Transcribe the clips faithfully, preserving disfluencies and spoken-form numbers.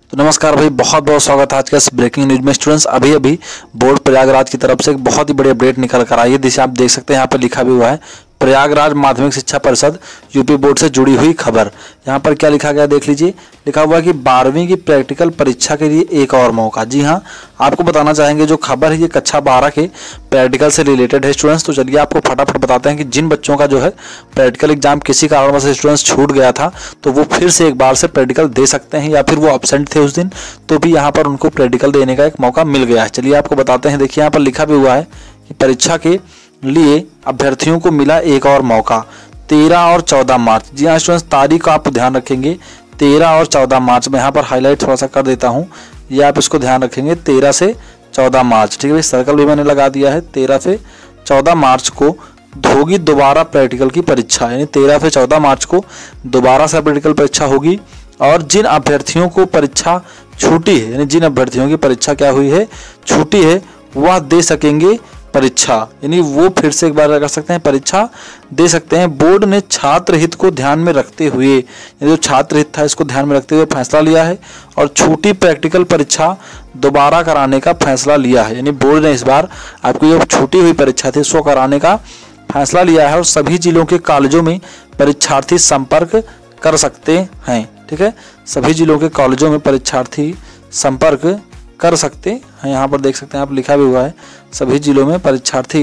तो नमस्कार भाई, बहुत बहुत स्वागत है आज के इस ब्रेकिंग न्यूज में। स्टूडेंट्स, अभी अभी बोर्ड प्रयागराज की तरफ से एक बहुत ही बड़ी अपडेट निकल कर आई है, जिसे आप देख सकते हैं। यहाँ पर लिखा भी हुआ है प्रयागराज माध्यमिक शिक्षा परिषद यूपी बोर्ड से जुड़ी हुई खबर। यहाँ पर क्या लिखा गया देख लीजिए। लिखा हुआ है कि बारहवीं की प्रैक्टिकल परीक्षा के लिए एक और मौका। जी हाँ, आपको बताना चाहेंगे जो खबर है ये कक्षा बारह के प्रैक्टिकल से रिलेटेड है स्टूडेंट्स। तो चलिए आपको फटाफट बताते हैं कि जिन बच्चों का जो है प्रैक्टिकल एग्जाम किसी कारणवश स्टूडेंट्स छूट गया था, तो वो फिर से एक बार से प्रैक्टिकल दे सकते हैं, या फिर वो एब्सेंट थे उस दिन तो भी यहाँ पर उनको प्रैक्टिकल देने का एक मौका मिल गया है। चलिए आपको बताते हैं। देखिए यहाँ पर लिखा भी हुआ है कि परीक्षा के लिए अभ्यर्थियों को मिला एक और मौका तेरह और चौदह मार्च। जी हाँ स्टूडेंट्स, तारीख का आप ध्यान रखेंगे तेरह और चौदह मार्च में। यहाँ पर हाईलाइट थोड़ा सा कर देता हूँ, ये आप इसको ध्यान रखेंगे तेरह से चौदह मार्च। ठीक है भाई, सर्कल भी मैंने लगा दिया है। तेरह से चौदह मार्च को होगी दोबारा प्रैक्टिकल की परीक्षा, यानी तेरह से चौदह मार्च को दोबारा से प्रैक्टिकल परीक्षा होगी। और जिन अभ्यर्थियों को परीक्षा छूटी है, यानी जिन अभ्यर्थियों की परीक्षा क्या हुई है, छूटी है, वह दे सकेंगे परीक्षा, यानी वो फिर से एक बार कर सकते हैं, परीक्षा दे सकते हैं। बोर्ड ने छात्र हित को ध्यान में रखते हुए, जो छात्र हित था इसको ध्यान में रखते हुए फैसला लिया है और छूटी प्रैक्टिकल परीक्षा दोबारा कराने का फैसला लिया है। यानी बोर्ड ने इस बार आपकी जो छूटी हुई परीक्षा थी उसको कराने का फैसला लिया है और सभी जिलों के कॉलेजों में परीक्षार्थी संपर्क कर सकते हैं। ठीक है, सभी जिलों के कॉलेजों में परीक्षार्थी संपर्क कर सकते हैं। यहाँ पर देख सकते हैं आप, लिखा भी हुआ है सभी जिलों में परीक्षार्थी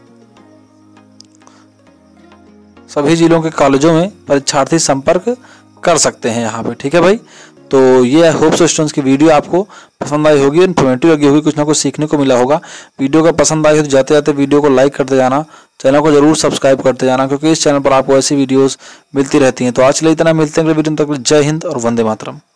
सभी जिलों के कॉलेजों में परीक्षार्थी संपर्क कर सकते हैं यहाँ पे। ठीक है भाई, तो ये होप सो स्टूडेंट्स की वीडियो आपको पसंद आई होगी, इन्फॉर्मेटिव लगी होगी, कुछ ना कुछ सीखने को मिला होगा। वीडियो का पसंद आई हो तो जाते जाते वीडियो को लाइक करते जाना, चैनल को जरूर सब्सक्राइब करते जाना, क्योंकि इस चैनल पर आपको ऐसी वीडियोस मिलती रहती हैं। तो आज के लिए इतना, मिलते हैं अगले वीडियो तक। जय हिंद और वंदे मातरम।